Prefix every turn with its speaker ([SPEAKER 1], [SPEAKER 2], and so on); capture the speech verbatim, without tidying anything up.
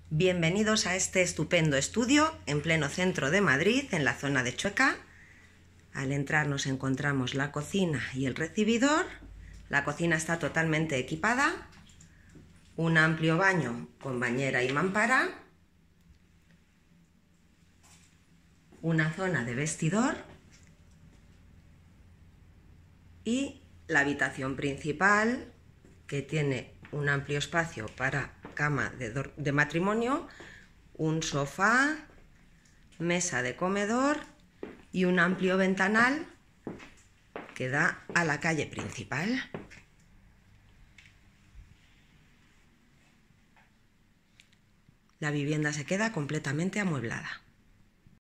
[SPEAKER 1] Bienvenidos a este estupendo estudio en pleno centro de Madrid, en la zona de Chueca. Al entrar nos encontramos la cocina y el recibidor. La cocina está totalmente equipada, un amplio baño con bañera y mampara, una zona de vestidor y la habitación principal, que tiene un amplio espacio para cama de, de matrimonio, un sofá, mesa de comedor y un amplio ventanal que da a la calle principal. La vivienda se queda completamente amueblada.